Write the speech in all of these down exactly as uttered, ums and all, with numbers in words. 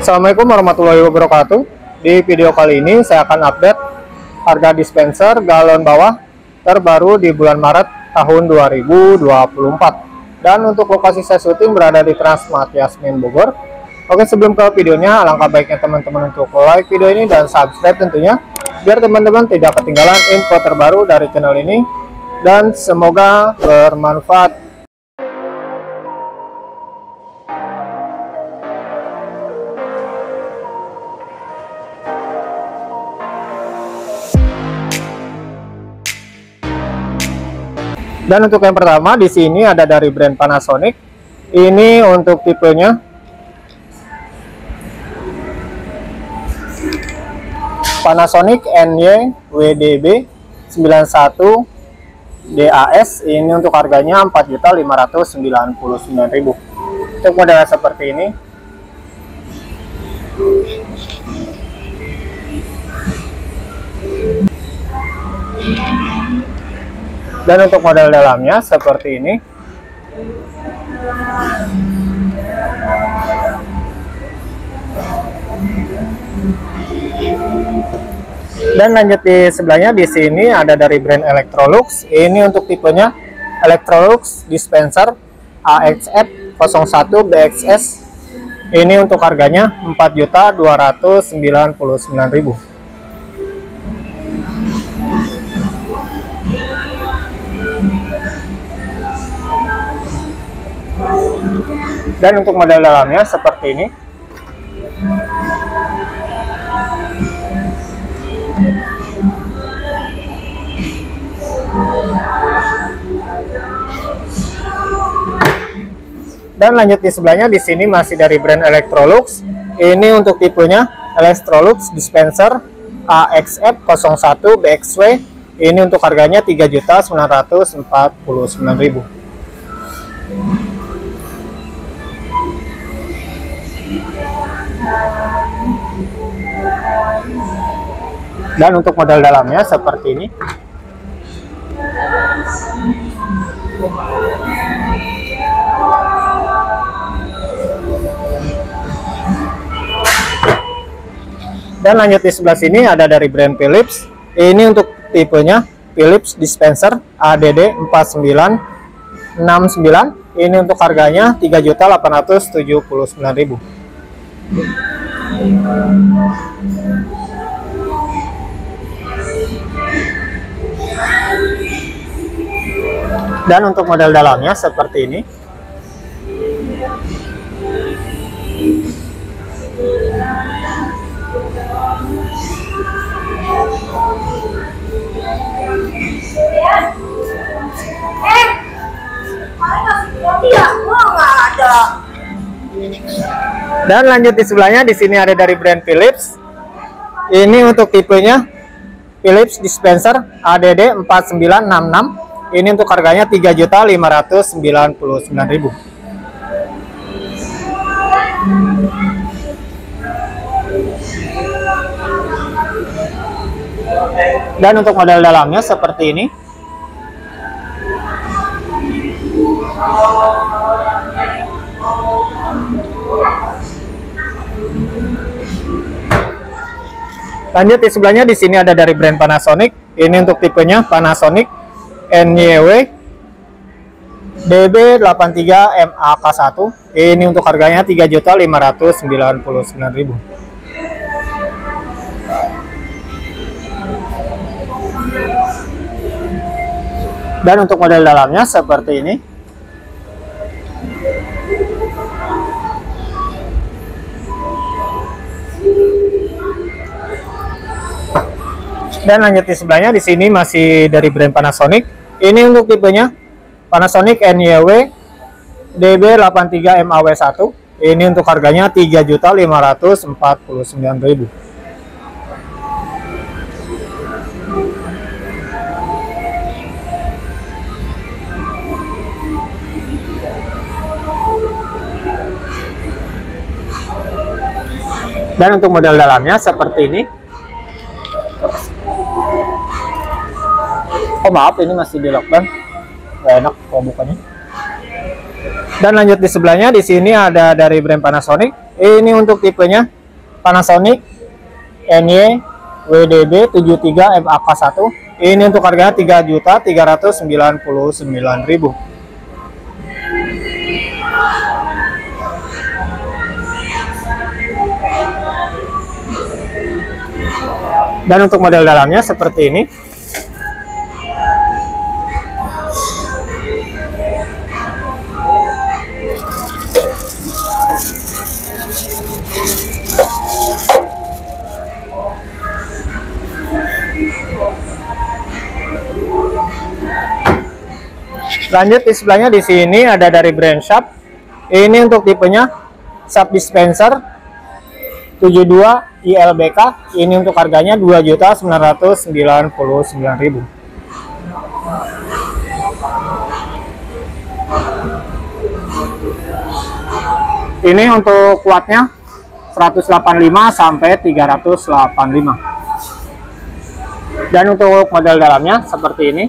Assalamualaikum warahmatullahi wabarakatuh. Di video kali ini saya akan update harga dispenser galon bawah terbaru di bulan Maret tahun dua ribu dua puluh empat. Dan untuk lokasi saya syuting berada di Transmart Yasmin Bogor. Oke, sebelum ke videonya, alangkah baiknya teman-teman untuk like video ini dan subscribe tentunya, biar teman-teman tidak ketinggalan info terbaru dari channel ini. Dan semoga bermanfaat. Dan untuk yang pertama di sini ada dari brand Panasonic. Ini untuk tipenya Panasonic N Y W D B sembilan satu D A S. Ini untuk harganya empat juta lima ratus sembilan puluh sembilan ribu. Untuk modelnya seperti ini. Dan untuk model dalamnya seperti ini. Dan lanjut di sebelahnya, di sini ada dari brand Electrolux. Ini untuk tipenya Electrolux dispenser A X F nol satu B X S. Ini untuk harganya empat juta dua ratus sembilan puluh sembilan ribu. Dan untuk model dalamnya seperti ini. Dan lanjut di sebelahnya, di sini masih dari brand Electrolux. Ini untuk tipenya Electrolux dispenser A X F nol satu B X W. Ini untuk harganya tiga juta sembilan ratus empat puluh sembilan ribu. Dan untuk model dalamnya seperti ini. Dan lanjut di sebelah sini ada dari brand Philips. Ini untuk tipenya Philips dispenser A D D empat sembilan enam sembilan. Ini untuk harganya tiga juta delapan ratus tujuh puluh sembilan ribu. Dan untuk model dalamnya seperti ini. Dan lanjut di sebelahnya, di sini ada dari brand Philips. Ini untuk tipenya Philips dispenser A D D empat sembilan enam enam. Ini untuk harganya tiga juta lima ratus sembilan puluh sembilan ribu. Dan untuk model dalamnya seperti ini. Lanjut di sebelahnya, di sini ada dari brand Panasonic. Ini untuk tipenya Panasonic N Y W D B delapan tiga M A K satu. Ini untuk harganya tiga juta lima ratus sembilan puluh sembilan ribu. Dan untuk model dalamnya seperti ini. Dan lanjut di sebelahnya, di sini masih dari brand Panasonic. Ini untuk tipenya Panasonic N Y W D B delapan tiga M A W satu. Ini untuk harganya tiga juta lima ratus empat puluh sembilan ribu. Dan untuk model dalamnya seperti ini. Oh maaf, ini masih di lockdown, gak enak kalau bukanya. Dan lanjut di sebelahnya, di sini ada dari brand Panasonic. Ini untuk tipenya Panasonic N Y W D B tujuh tiga F A K satu. Ini untuk harganya tiga juta tiga ratus sembilan puluh sembilan ribu. Dan untuk model dalamnya seperti ini. Lanjut di sebelahnya, di sini ada dari brand Sharp. Ini untuk tipenya Sharp Dispenser tujuh dua I L B K. Ini untuk harganya dua juta sembilan ratus sembilan puluh sembilan ribu. Ini untuk wattnya seratus delapan puluh lima sampai tiga ratus delapan puluh lima. Dan untuk model dalamnya seperti ini.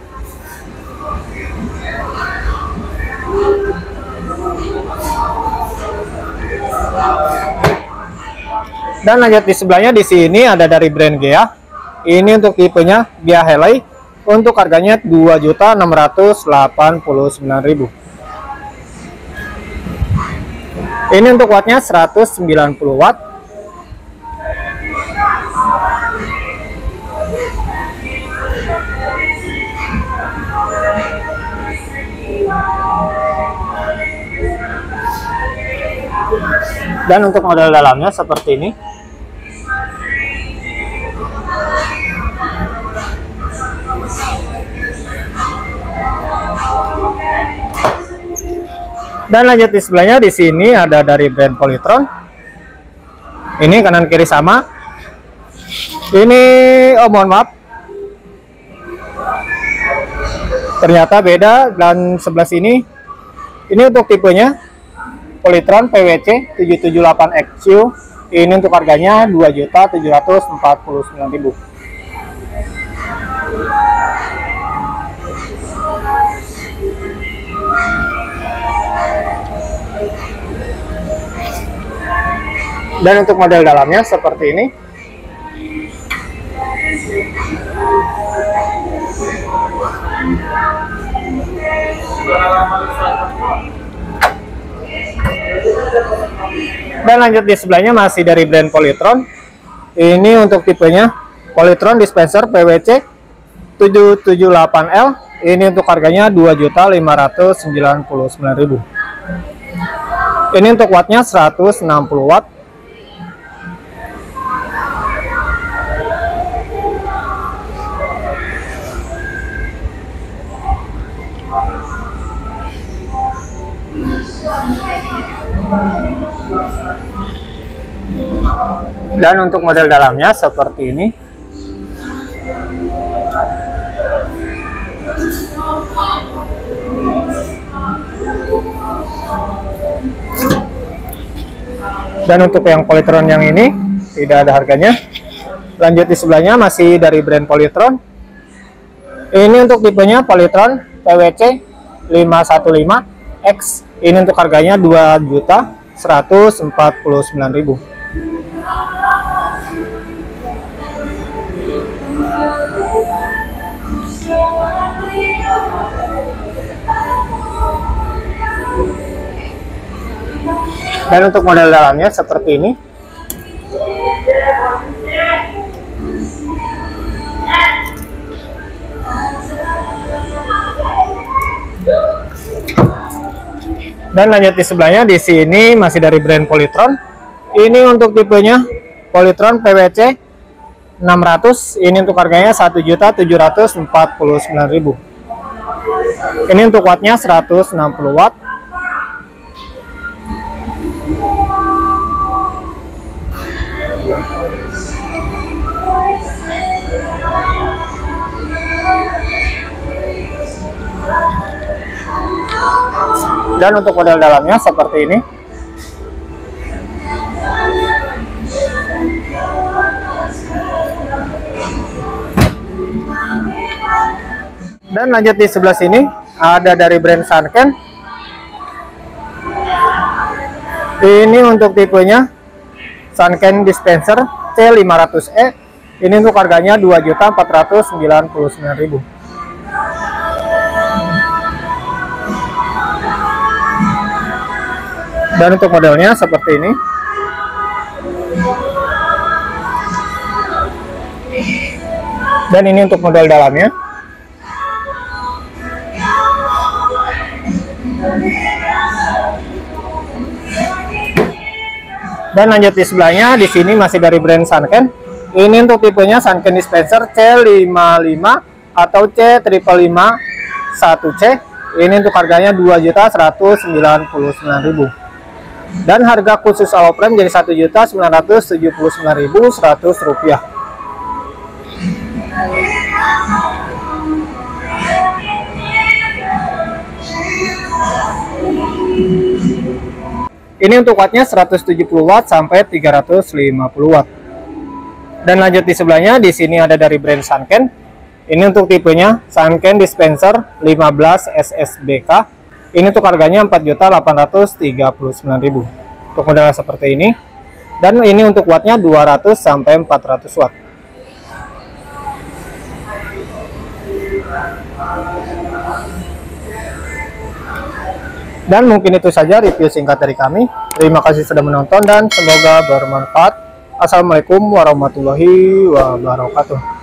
Dan lanjut di sebelahnya, di sini ada dari brand Gea. Ini untuk tipenya Gea Helai. Untuk harganya dua juta enam ratus delapan puluh sembilan ribu. Ini untuk wattnya seratus sembilan puluh watt. Dan untuk model dalamnya seperti ini. Dan lanjut di sebelahnya, di sini ada dari brand Polytron. Ini kanan kiri sama. Ini oh mohon maaf, ternyata beda. Dan sebelah sini, ini untuk tipenya Polytron P W C tujuh tujuh delapan X U. Ini untuk harganya dua juta tujuh ratus empat puluh sembilan ribu. Dan untuk model dalamnya seperti ini. Dan lanjut di sebelahnya masih dari brand Polytron. Ini untuk tipenya Polytron Dispenser P W C tujuh tujuh delapan L. Ini untuk harganya dua juta lima ratus sembilan puluh sembilan ribu. Ini untuk wattnya seratus enam puluh watt. Dan untuk model dalamnya seperti ini. Dan untuk yang Polytron yang ini tidak ada harganya. Lanjut di sebelahnya masih dari brand Polytron. Ini untuk tipenya Polytron P W C lima satu lima X. Ini untuk harganya dua juta seratus empat puluh sembilan ribu. Dan untuk model dalamnya seperti ini. Dan lanjut di sebelahnya, di sini masih dari brand Polytron. Ini untuk tipenya Polytron P W C enam ratus. Ini untuk harganya satu juta tujuh ratus empat puluh sembilan ribu. Ini untuk wattnya seratus enam puluh watt. Dan untuk model dalamnya seperti ini. Dan lanjut di sebelah sini ada dari brand Sanken. Ini untuk tipenya Sunken Dispenser C lima ratus E. Ini untuk harganya dua juta empat ratus sembilan puluh sembilan ribu. Dan untuk modelnya seperti ini. Dan ini untuk model dalamnya. Dan lanjut di sebelahnya, di sini masih dari brand Sunken. Ini untuk tipenya Sunken Dispenser C lima puluh lima atau C lima lima satu C. Ini untuk harganya dua juta seratus sembilan puluh sembilan ribu. Dan harga khusus Aloprime jadi satu juta sembilan ratus tujuh puluh sembilan ribu seratus rupiah. Ini untuk wattnya seratus tujuh puluh watt sampai tiga ratus lima puluh watt. Dan lanjut di sebelahnya, di sini ada dari brand Sunken. Ini untuk tipenya Sunken Dispenser lima belas S S B K. Ini untuk harganya empat juta delapan ratus tiga puluh sembilan ribu. Untuk modelnya seperti ini. Dan ini untuk wattnya dua ratus sampai empat ratus watt. Dan mungkin itu saja review singkat dari kami. Terima kasih sudah menonton dan semoga bermanfaat. Assalamualaikum warahmatullahi wabarakatuh.